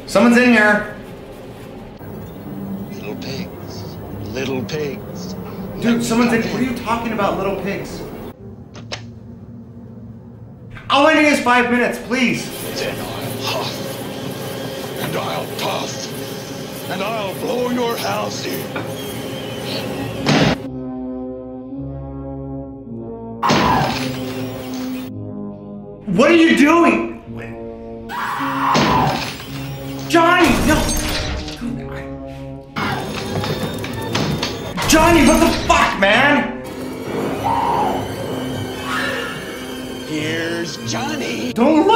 Someone's in here. Little pigs. Little pigs. Dude, someone's in here. What are you talking about, little pigs? All I need is 5 minutes, please. Then I'll huff. And I'll puff. And I'll blow your house in. What are you doing? Johnny, no! Johnny, what the fuck, man? Here's Johnny. Don't look!